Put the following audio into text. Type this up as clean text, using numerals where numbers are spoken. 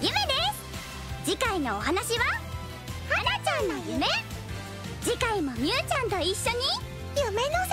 ゆめです。次回のお話ははなちゃんの夢。次回もみゆちゃんと一緒に夢の